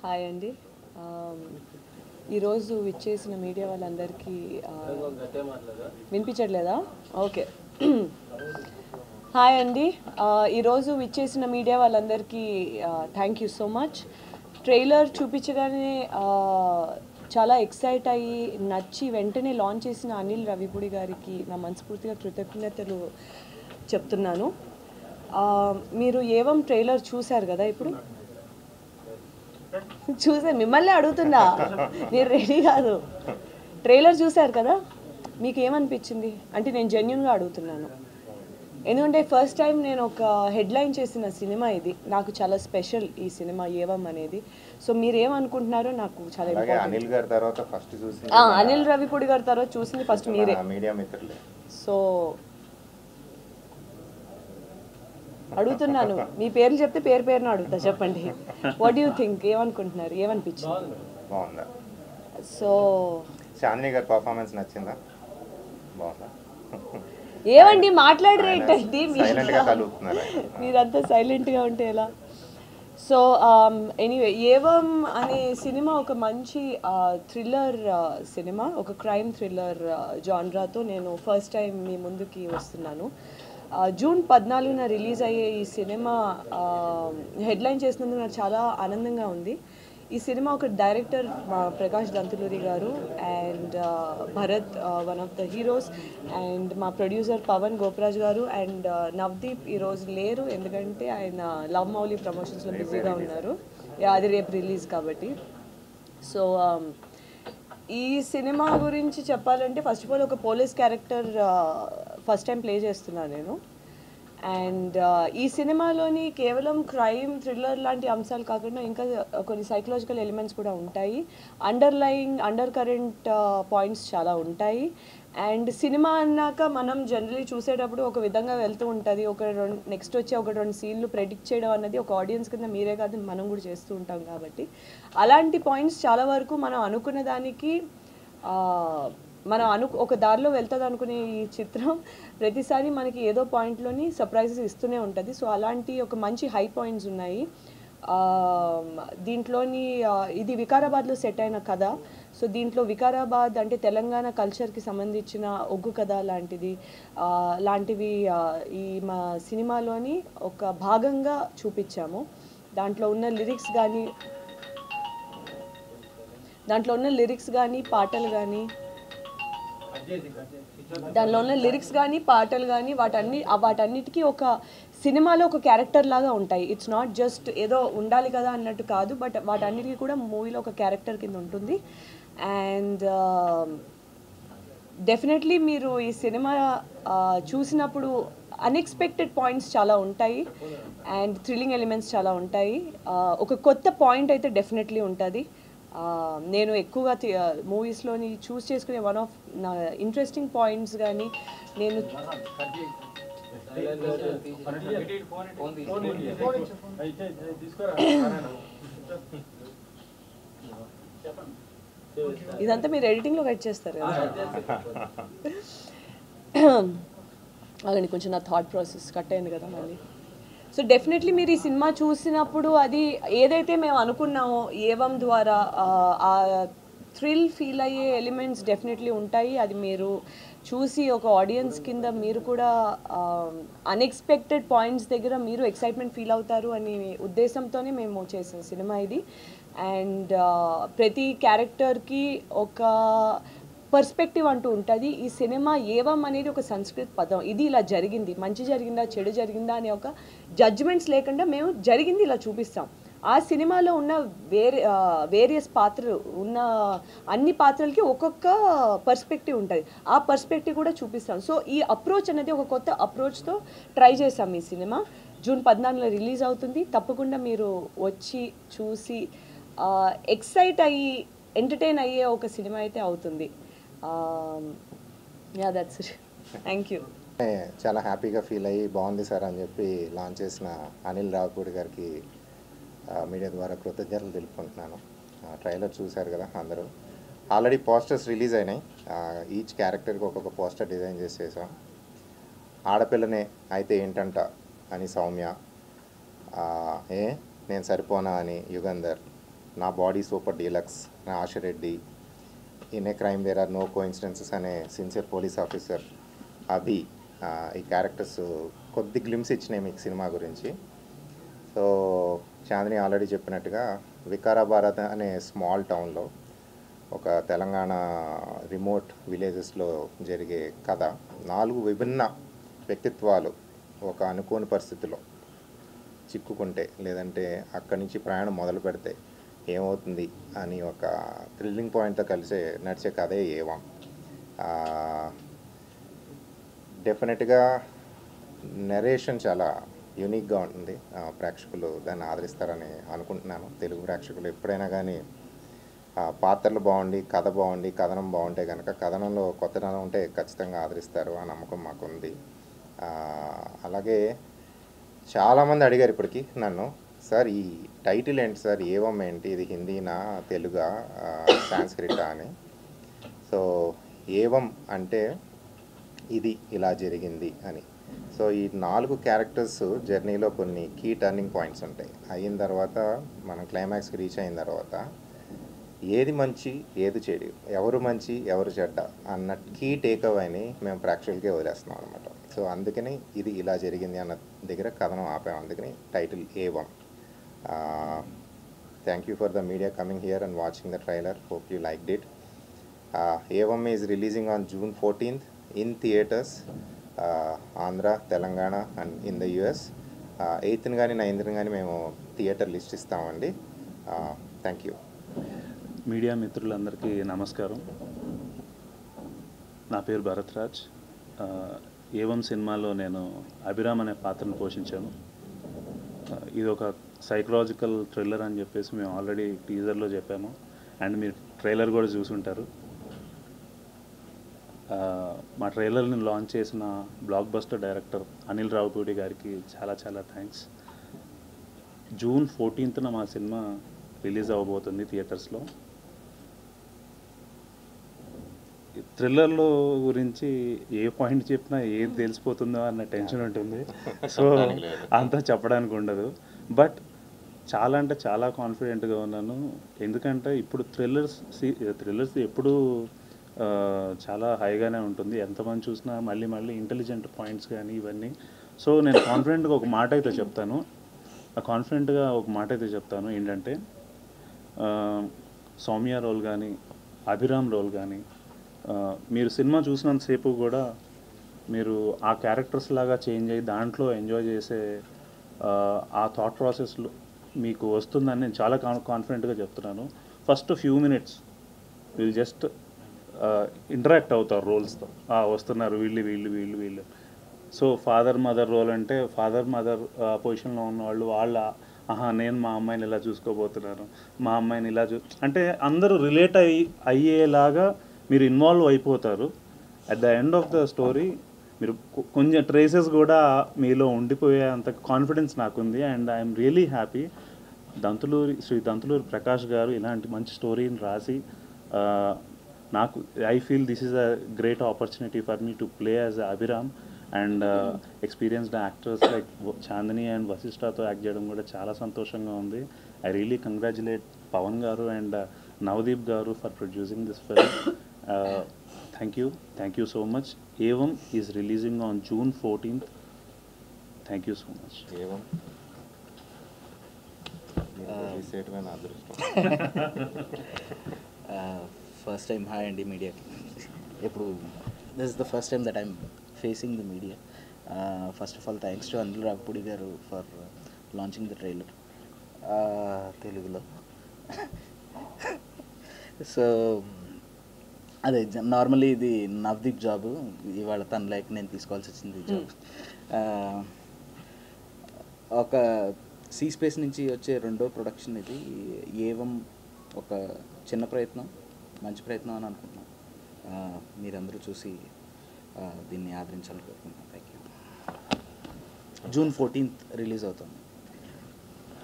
Hi అండి. ఈరోజు విచ్చేసిన మీడియా వాళ్ళందరికీ వినిపించట్లేదా? ఓకే. హాయ్ అండి. ఈరోజు విచ్చేసిన మీడియా వాళ్ళందరికీ thank you so much. Trailer చూపించగానే చాలా ఎక్సైట్ అయ్యి నచ్చి వెంటనే లాంచ్ చేసిన అనిల్ రావిపూడి గారికి నా మనస్ఫూర్తిగా కృతజ్ఞతలు చెప్తున్నాను. మీరు ఏవం ట్రైలర్ చూశారు కదా? ఇప్పుడు చూసే మిమ్మల్ని అడుగుతున్నా, మీరు రెడీ కాదు. ట్రైలర్ చూశారు కదా, మీకు ఏమనిపించింది అంటే నేను జెన్యున్గా అడుగుతున్నాను. ఎందుకంటే ఫస్ట్ టైం నేను ఒక హెడ్లైన్ చేసిన సినిమా ఇది. నాకు చాలా స్పెషల్ ఈ సినిమా ఏవం అనేది. సో మీరు ఏమనుకుంటున్నారో నాకు చాలా ఇంపార్టెంట్. అనిల్ గారి తర్వాత ఫస్ట్ చూసింది అనిల్ రావిపూడి గారి తర్వాత చూసింది ఫస్ట్ మీరే. మీడియా మిత్రులే. సో అడుగుతున్నాను, మీ పేర్లు చెప్తే పేరున అడుగుతా, చెప్పండి. What you think? ఏమనుకుంటున్నారు? ఏమనిపించింది? బాగుందా? సో చాందిని గారి పర్ఫార్మెన్స్ నచ్చిందా? బాగుందా? ఏమండి మాట్లాడరేంటండి మీరంతా సైలెంట్గా ఉంటే ఎలా? సో ఎనీవే, ఏవం అనే సినిమా ఒక మంచి థ్రిల్లర్ సినిమా, ఒక క్రైమ్ థ్రిల్లర్ జాన్రాతో నేను ఫస్ట్ టైం మీ ముందుకి వస్తున్నాను. జూన్ 14న రిలీజ్ అయ్యే ఈ సినిమా హెడ్లైన్ చేసినందుకు నాకు చాలా ఆనందంగా ఉంది. ఈ సినిమా ఒక డైరెక్టర్ ప్రకాష్ దంతులూరి గారు and Bharat one of the heroes, and మా ప్రొడ్యూసర్ పవన్ గోపరాజ్ గారు అండ్ నవదీప్ ఈరోజు లేరు ఎందుకంటే ఆయన లవ్ మౌలి ప్రమోషన్స్లో బిజీగా ఉన్నారు. అది రేపు రిలీజ్ కాబట్టి. సో ఈ సినిమా గురించి చెప్పాలంటే ఫస్ట్ ఆఫ్ ఆల్ ఒక police character first time play చేస్తున్నాను నేను. అండ్ ఈ సినిమాలోని కేవలం క్రైమ్ థ్రిల్లర్ లాంటి అంశాలు కాకుండా ఇంకా కొన్ని సైకలాజికల్ ఎలిమెంట్స్ కూడా ఉంటాయి. అండర్ కరెంట్ పాయింట్స్ చాలా ఉంటాయి. అండ్ సినిమా అన్నాక మనం జనరలీ చూసేటప్పుడు ఒక విధంగా వెళ్తూ ఉంటుంది. నెక్స్ట్ వచ్చే ఒక రెండు సీన్లు ప్రెడిక్ట్ చేయడం అన్నది ఒక ఆడియన్స్ కింద మీరే కాదు మనం కూడా చేస్తూ ఉంటాం కాబట్టి అలాంటి పాయింట్స్ చాలా వరకు మనం అనుకున్న దానికి ఒక దారిలో వెళ్తుంది అనుకునే ఈ చిత్రం ప్రతిసారి మనకి ఏదో పాయింట్లోని సర్ప్రైజెస్ ఇస్తూనే ఉంటుంది. సో అలాంటి ఒక మంచి హై పాయింట్స్ ఉన్నాయి దీంట్లోని. ఇది వికారాబాద్లో సెట్ అయిన కథ. సో దీంట్లో వికారాబాద్ అంటే తెలంగాణ కల్చర్కి సంబంధించిన ఒగ్గు కథ లాంటివి ఈ మా సినిమాలోని ఒక భాగంగా చూపించాము. దాంట్లో ఉన్న లిరిక్స్ కానీ పాటలు కానీ వాటన్నిటికీ ఒక సినిమాలో ఒక క్యారెక్టర్ లాగా ఉంటాయి. ఇట్స్ నాట్ జస్ట్ ఏదో ఉండాలి కదా అన్నట్టు కాదు, బట్ వాటన్నిటికీ కూడా మూవీలో ఒక క్యారెక్టర్ కింద ఉంటుంది. అండ్ డెఫినెట్లీ మీరు ఈ సినిమా చూసినప్పుడు అన్ఎక్స్పెక్టెడ్ పాయింట్స్ చాలా ఉంటాయి అండ్ థ్రిల్లింగ్ ఎలిమెంట్స్ చాలా ఉంటాయి. ఒక కొత్త పాయింట్ అయితే డెఫినెట్లీ ఉంటుంది. నేను ఎక్కువగా మూవీస్లోని చూస్ చేసుకునే వన్ ఆఫ్ నా ఇంట్రెస్టింగ్ పాయింట్స్ కానీ నేను ఇదంతా మీరు ఎడిటింగ్లో కట్ చేస్తారు కదా. అలాగే కొంచెం నా థాట్ ప్రాసెస్ కట్ అయింది కదా మళ్ళీ. సో డెఫినెట్లీ మీరు ఈ సినిమా చూసినప్పుడు అది ఏదైతే మేము అనుకున్నామో ఏవం ద్వారా ఆ థ్రిల్ ఫీల్ అయ్యే ఎలిమెంట్స్ డెఫినెట్లీ ఉంటాయి. అది మీరు చూసి ఒక ఆడియన్స్ కింద మీరు కూడా అన్ఎక్స్పెక్టెడ్ పాయింట్స్ దగ్గర మీరు ఎక్సైట్మెంట్ ఫీల్ అవుతారు అనే ఉద్దేశంతోనే మేము చేసిన సినిమా ఇది. అండ్ ప్రతి క్యారెక్టర్కి ఒక పర్స్పెక్టివ్ అంటూ ఉంటుంది. ఈ సినిమా ఏవం అనేది ఒక సంస్కృత పదం. ఇది ఇలా జరిగింది, మంచి జరిగిందా చెడు జరిగిందా అనే ఒక జడ్జిమెంట్స్ లేకుండా మేము జరిగింది ఇలా చూపిస్తాం. ఆ సినిమాలో ఉన్న వేరియస్ పాత్రలు ఉన్న అన్ని పాత్రలకి ఒక్కొక్క పర్స్పెక్టివ్ ఉంటుంది. ఆ పర్స్పెక్టివ్ కూడా చూపిస్తాం. సో ఈ అప్రోచ్ అనేది ఒక కొత్త అప్రోచ్తో ట్రై చేసాం. ఈ సినిమా జూన్ 14న రిలీజ్ అవుతుంది. తప్పకుండా మీరు వచ్చి చూసి ఎక్సైట్ అయ్యి ఎంటర్టైన్ అయ్యే ఒక సినిమా అయితే అవుతుంది. That's it. Thank you. చాలా హ్యాపీగా ఫీల్ అయ్యి బాగుంది సార్ అని చెప్పి లాంచ్ చేసిన అనిల్ రావిపూడి గారికి మీడియా ద్వారా కృతజ్ఞతలు తెలుపుకుంటున్నాను. ట్రైలర్ చూశారు కదా అందరూ. ఆల్రెడీ పోస్టర్స్ రిలీజ్ అయినాయి. ఈచ్ క్యారెక్టర్కి ఒక్కొక్క పోస్టర్ డిజైన్ చేసేసాం. ఆడపిల్లనే అయితే ఏంటంట అని సౌమ్య, నేను సరిపోనా అని యుగంధర్, నా బాడీ సూపర్ డీలక్స్, నా ఆశరెడ్డి, in a crime there are no coincidences అనే సిన్సియర్ పోలీస్ ఆఫీసర్, అభి, ఈ క్యారెక్టర్స్ కొద్ది గ్లిమ్స్ ఇచ్చినాయి మీకు సినిమా గురించి. సో చాందిని ఆల్రెడీ చెప్పినట్టుగా వికారాబాద్ అనే స్మాల్ టౌన్లో ఒక తెలంగాణ రిమోట్ విలేజెస్లో జరిగే కథ. 4 విభిన్న వ్యక్తిత్వాలు ఒక అనుకోని పరిస్థితిలో చిక్కుకుంటే, లేదంటే అక్కడి నుంచి ప్రయాణం మొదలు పెడితే ఏమవుతుంది అని ఒక థ్రిల్లింగ్ పాయింట్తో కలిసి నడిచే కథే ఏవం. డెఫినెట్గా నెరేషన్ చాలా యూనిక్గా ఉంటుంది. ప్రేక్షకులు దాన్ని ఆదరిస్తారని అనుకుంటున్నాను. తెలుగు ప్రేక్షకులు ఎప్పుడైనా కానీ పాత్రలు బాగుండి, కథ బాగుండి, కథనం బాగుంటే కనుక, కథనంలో కొత్తదనం ఉంటే ఖచ్చితంగా ఆదరిస్తారు. ఆ నమ్మకం మాకుంది. అలాగే చాలామంది అడిగారు ఇప్పటికీ నన్ను, సార్ ఈ టైటిల్ ఏంటి సార్, ఏవం ఏంటి, ఇది హిందీనా తెలుగా సాంస్క్రిటా అని. సో ఏవం అంటే ఇది ఇలా జరిగింది అని. సో ఈ 4 క్యారెక్టర్స్ జర్నీలో కొన్ని కీ టర్నింగ్ పాయింట్స్ ఉంటాయి. అయిన తర్వాత మనం క్లైమాక్స్కి రీచ్ అయిన తర్వాత ఏది మంచి ఏది చెడు, ఎవరు మంచి ఎవరు చెడ్డ అన్న కీ టేక్ అవేని మేము ప్రేక్షకులకే వదిలేస్తున్నాం అనమాట. సో అందుకని ఇది ఇలా జరిగింది అన్న దగ్గర కథనం ఆపాము. అందుకని title Evam. Thank you for the media coming here and watching the trailer. Hope you liked it. Evam is releasing on June 14th in theatres, Andhra, Telangana and in the US. 8th కానీ 9th కానీ మేము థియేటర్ లిస్ట్ ఇస్తామండి. Thank you. Media మిత్రులందరికీ నమస్కారం. నా పేరు భరత్రాజ్. ఏవం సినిమాలో నేను అభిరామ్ అనే పాత్రను పోషించాను. ఇది ఒక సైకలాజికల్ థ్రిల్లర్ అని చెప్పేసి మేము ఆల్రెడీ టీజర్లో చెప్పాము, అండ్ మీరు ట్రైలర్ కూడా చూసుంటారు. మా ట్రైలర్ని లాంచ్ చేసిన blockbuster director Anil Ravipudi గారికి చాలా చాలా థ్యాంక్స్. June 14th మా సినిమా రిలీజ్ అవ్వబోతుంది థియేటర్స్లో. థ్రిల్లర్లో గురించి ఏ పాయింట్ చెప్పినా ఏది తెలిసిపోతుందో అన్న టెన్షన్ ఉంటుంది. సో అంతా చెప్పడానికి ఉండదు. బట్ చాలా అంటే చాలా కాన్ఫిడెంట్గా ఉన్నాను. ఎందుకంటే ఇప్పుడు థ్రిల్లర్స్ ఎప్పుడు చాలా హైగానే ఉంటుంది. ఎంతమంది చూసినా మళ్ళీ మళ్ళీ ఇంటెలిజెంట్ పాయింట్స్ కానీ ఇవన్నీ. సో నేను కాన్ఫిడెంట్గా ఒక మాట అయితే చెప్తాను. ఏంటంటే సౌమ్య రోల్ కానీ, అభిరామ్ రోల్ కానీ, మీరు సినిమా చూసినంతసేపు కూడా మీరు ఆ క్యారెక్టర్స్ లాగా చేంజ్ అయ్యి దాంట్లో ఎంజాయ్ చేసే ఆ థాట్ ప్రాసెస్లో మీకు వస్తుందని నేను చాలా కాన్ఫిడెంట్గా చెప్తున్నాను. ఫస్ట్ ఫ్యూ మినిట్స్ వీళ్ళు జస్ట్ ఇంటరాక్ట్ అవుతారు రోల్స్తో. వస్తున్నారు వీళ్ళు. సో ఫాదర్ మదర్ రోల్ అంటే ఫాదర్ మదర్ పొజిషన్లో ఉన్నవాళ్ళు నేను మా అమ్మాయిని ఇలా చూసుకోబోతున్నాను, మా అమ్మాయిని ఇలా అంటే అందరూ రిలేట్ అయ్యేలాగా మీరు ఇన్వాల్వ్ అయిపోతారు. At the end of the story మీరు కొంచెం ట్రేసెస్ కూడా మీలో ఉండిపోయే అంత కాన్ఫిడెన్స్ నాకుంది. And I'm really happy. Shri Dantuluri Prakash గారు ఇలాంటి మంచి స్టోరీని రాసి నాకు I feel this is a great opportunity for me to play as Abhiram. And experienced actors like Chandini and వశిష్ఠతో యాక్ట్ చేయడం కూడా చాలా సంతోషంగా ఉంది. ఐ రియలీ కంగ్రాచులేట్ పవన్ గారు అండ్ నవదీప్ గారు for producing this film. Thank you so much. Evam is releasing on June 14th. Thank you so much. Evam. First time hi and media. This is the first time that I'm facing the media. First of all, thanks to Anil Raupudi garu for launching the trailer. Telugulo. So అదే normally ఇది Navdeep job. ఇవాళ తన like నేను తీసుకోవాల్సి వచ్చింది job. ఒక see space నుంచి వచ్చే రెండో ప్రొడక్షన్ ఇది. ఏవం ఒక చిన్న ప్రయత్నం, మంచి ప్రయత్నం అని అనుకుంటున్నాను. మీరందరూ చూసి దీన్ని ఆదరించాలని కోరుకుంటున్నాను. Thank you. June 14th release అవుతుంది.